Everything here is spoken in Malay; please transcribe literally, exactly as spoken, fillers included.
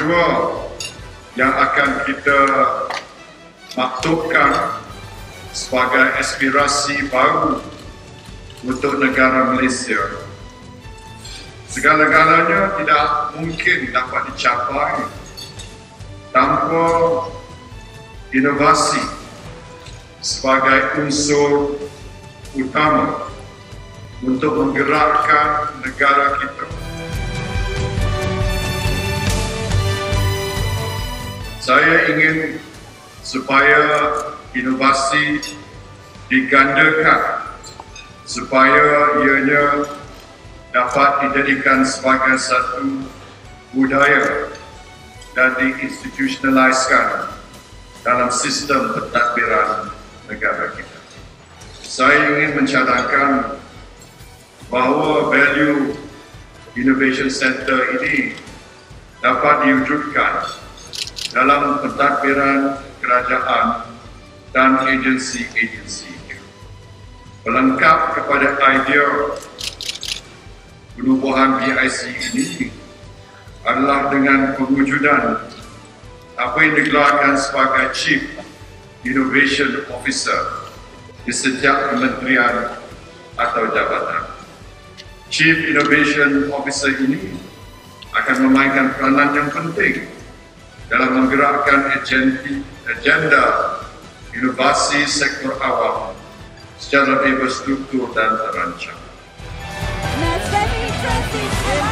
kedua yang akan kita maktubkan sebagai aspirasi baru untuk negara Malaysia. Segala-galanya tidak mungkin dapat dicapai tanpa inovasi sebagai unsur utama untuk menggerakkan negara kita. Saya ingin supaya inovasi digandakan supaya ianya dapat dijadikan sebagai satu budaya dan diinstitutionaliskan dalam sistem pentadbiran negara kita. Saya ingin mencadangkan bahawa value Innovation Center ini dapat diwujudkan dalam pentadbiran kerajaan dan agensi-agensi. Pelengkap kepada idea penubuhan B I C ini adalah dengan pewujudan apa yang digelarkan sebagai Chief Innovation Officer di setiap kementerian atau jabatan. Chief Innovation Officer ini akan memainkan peranan yang penting dalam menggerakkan agenda inovasi sektor awam secara lebih berstruktur dan terancang.